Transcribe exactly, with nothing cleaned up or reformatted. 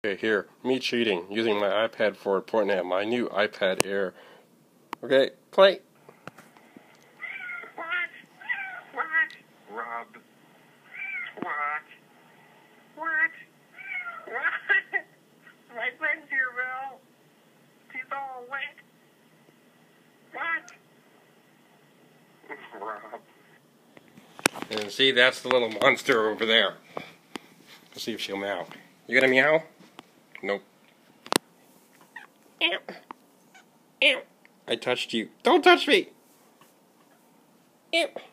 Okay, here, me cheating, using my iPad for pointing at my new iPad Air. Okay, play. What? What? Rob. What? What? What? My friend's here, Bill. He's all wet. What? Rob. And see, that's the little monster over there. Let's see if she'll meow. You gonna meow? Nope. Ew. Ew. I touched you. Don't touch me! Ew.